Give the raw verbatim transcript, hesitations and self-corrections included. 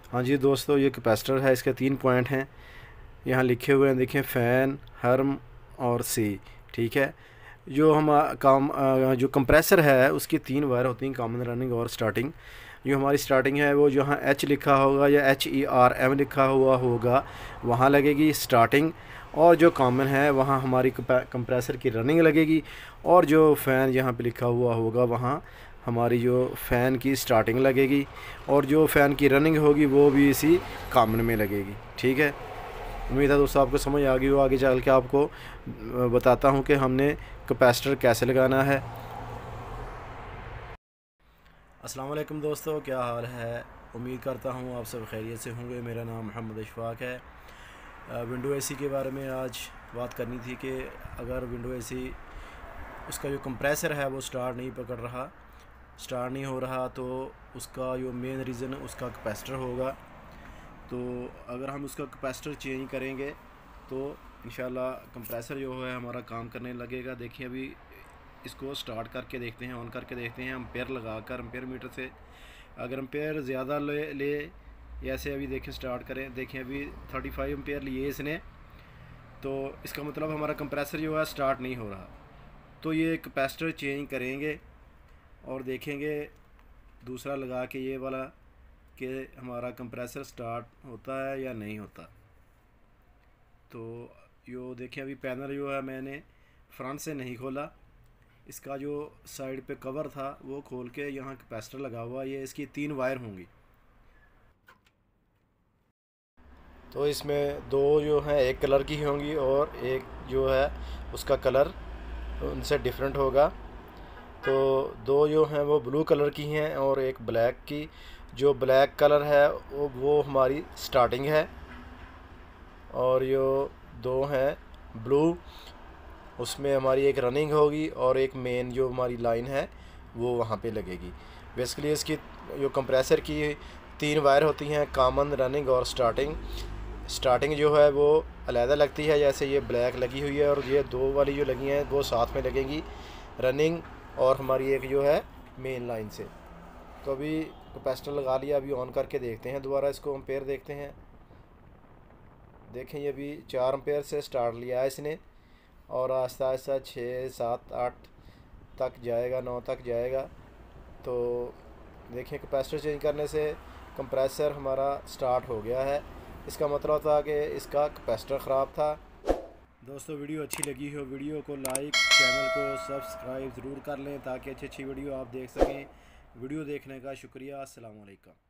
हाँ जी दोस्तों, ये कैपेसिटर है, इसके तीन पॉइंट हैं यहाँ लिखे हुए हैं, देखें, फ़ैन, हर्म और सी। ठीक है। जो हम आ, काम आ, जो कंप्रेसर है उसकी तीन वायर होती हैं, कॉमन, रनिंग और स्टार्टिंग। जो हमारी स्टार्टिंग है वो जहाँ एच लिखा होगा या एच ई आर एम लिखा हुआ होगा वहाँ लगेगी स्टार्टिंग, और जो कॉमन है वहाँ हमारी कंप्रेसर की रनिंग लगेगी, और जो फ़ैन यहाँ पे लिखा हुआ होगा वहाँ हमारी जो फ़ैन की स्टार्टिंग लगेगी, और जो फ़ैन की रनिंग होगी वो भी इसी कॉमन में लगेगी। ठीक है। उम्मीद है दोस्तों आपको समझ आ गई हो। आगे चल के आपको बताता हूँ कि हमने कैपेसिटर कैसे लगाना है। अस्सलाम वालेकुम दोस्तों, क्या हाल है? उम्मीद करता हूँ आप सब खैरियत से होंगे। मेरा नाम मोहम्मद इशफाक है। विंडो एसी के बारे में आज बात करनी थी कि अगर विंडो एसी उसका जो कंप्रेसर है वो स्टार्ट नहीं पकड़ रहा, स्टार्ट नहीं हो रहा, तो उसका जो मेन रीज़न उसका कैपेसिटर होगा। तो अगर हम उसका कैपेसिटर चेंज करेंगे तो इंशाल्लाह कंप्रेसर जो है हमारा काम करने लगेगा। देखिए अभी इसको स्टार्ट करके देखते हैं, ऑन करके देखते हैं एम्पेयर लगाकर, एम्पेयर मीटर से। अगर एम्पेयर ज़्यादा ले ले ऐसे अभी देखें, स्टार्ट करें, देखें अभी थर्टी फाइव एम्पेयर लिए इसने, तो इसका मतलब हमारा कंप्रेसर जो है स्टार्ट नहीं हो रहा। तो ये कैपेसिटर चेंज करेंगे और देखेंगे दूसरा लगा के ये वाला कि हमारा कंप्रेसर स्टार्ट होता है या नहीं होता। तो यो देखिए अभी पैनल जो है मैंने फ्रंट से नहीं खोला, इसका जो साइड पे कवर था वो खोल के यहाँ कैपेसिटर लगा हुआ, ये इसकी तीन वायर होंगी। तो इसमें दो जो हैं एक कलर की होंगी और एक जो है उसका कलर उनसे डिफरेंट होगा। तो दो जो हैं वो ब्लू कलर की हैं और एक ब्लैक की। जो ब्लैक कलर है वो वो हमारी स्टार्टिंग है, और जो दो हैं ब्लू उसमें हमारी एक रनिंग होगी और एक मेन जो हमारी लाइन है वो वहाँ पे लगेगी। बेसिकली इसकी जो कंप्रेसर की तीन वायर होती हैं, कॉमन, रनिंग और स्टार्टिंग। स्टार्टिंग जो है वो अलहदा लगती है, जैसे ये ब्लैक लगी हुई है, और ये दो वाली जो लगी हैं वो साथ में लगेंगी, रनिंग और हमारी एक जो है मेन लाइन से। तो अभी कैपेसिटर लगा लिया, अभी ऑन करके देखते हैं दोबारा इसको, एम्पेयर देखते हैं। देखें ये अभी चार एम्पेयर से स्टार्ट लिया है इसने, और आहिस्ता आहिस्ता छः सात आठ तक जाएगा, नौ तक जाएगा। तो देखें कैपेसिटर चेंज करने से कंप्रेसर हमारा स्टार्ट हो गया है। इसका मतलब था कि इसका कैपेसिटर ख़राब था। दोस्तों वीडियो अच्छी लगी हो, वीडियो को लाइक, चैनल को सब्सक्राइब ज़रूर कर लें ताकि अच्छी अच्छी वीडियो आप देख सकें। वीडियो देखने का शुक्रिया। अस्सलाम वालेकुम।